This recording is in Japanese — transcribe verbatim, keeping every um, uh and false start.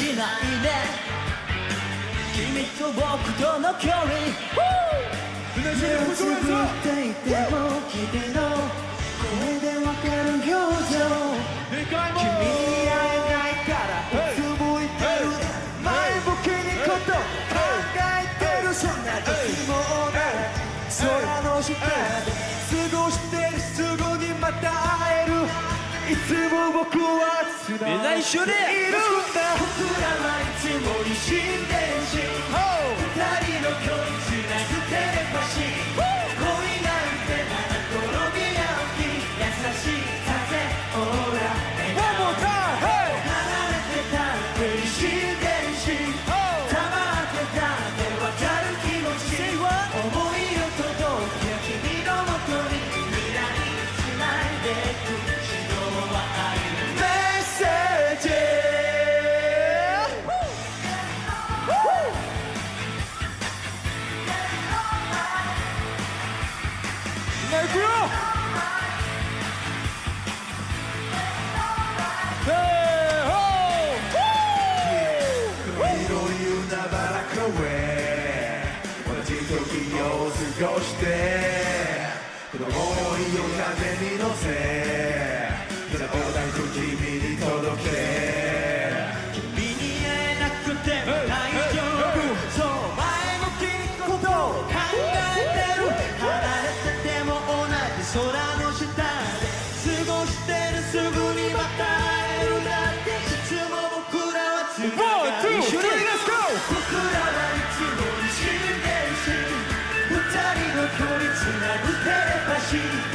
ないで君と僕との距離目をつぶっていても君の声でわかる表情君に会えないからうつむいてる前向きにこと考えてるそんな時もない空の下で過ごしてるすぐにまた会えるいつも僕はつないでいるんだ僕らはいつも一心伝心二人の距離つなぐテレパシー恋なんてただ転び合う日優しい風オーラ笑顔離れてたって一心伝心溜まってたってわかる気持ち思いを届け君のもとに未来つないでくいくよ時を過ごしてこの想いを風に乗せ胸を抱いて君に届け君に会えなくても大丈夫そう前向きにことを考えてる離れてても同じ空の下で過ごしてるすぐにまた会えるだっていつも僕らはつながる一緒に僕らはいつも一心伝心二人の距離つなぐテレパシー